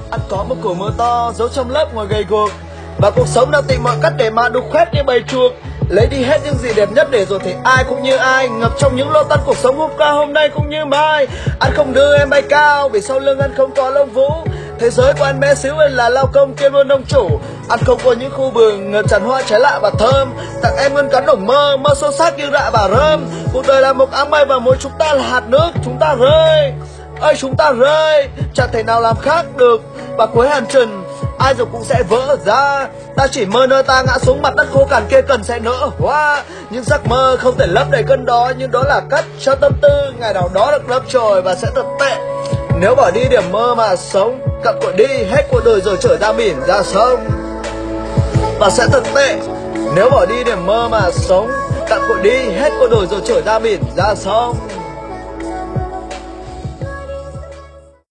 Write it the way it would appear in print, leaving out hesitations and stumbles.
Ăn có một củ mưa to giấu trong lớp ngồi gầy guộc, và cuộc sống đang tìm mọi cách để mà đục khoét như bầy chuột, lấy đi hết những gì đẹp nhất để rồi thì ai cũng như ai, ngập trong những lo toan cuộc sống hôm qua hôm nay cũng như mai. Anh không đưa em bay cao vì sau lưng anh không có lông vũ, thế giới của anh bé xíu anh là lao công kiêm luôn ông chủ. Anh không có những khu vườn ngập tràn hoa trái lạ và thơm, tặng em ngân cắn đồng mơ, mơ sâu sắc như rạ và rơm. Cuộc đời là một áng mây và mỗi chúng ta là hạt nước, chúng ta rơi ơi chúng ta rơi, chẳng thể nào làm khác được. Và cuối hành trình ai rồi cũng sẽ vỡ ra, ta chỉ mơ nơi ta ngã xuống mặt đất khô cằn kia cần sẽ nở hoa. Nhưng giấc mơ không thể lấp đầy cơn đó, nhưng đó là cách cho tâm tư ngày nào đó được lấp trồi và sẽ thật tệ nếu bỏ đi điểm mơ mà sống. Cặn cụi đi hết cuộc đời rồi trở ra biển ra sông, và sẽ thật tệ nếu bỏ đi điểm mơ mà sống. Cặn cụi đi hết cuộc đời rồi trở ra biển ra sông.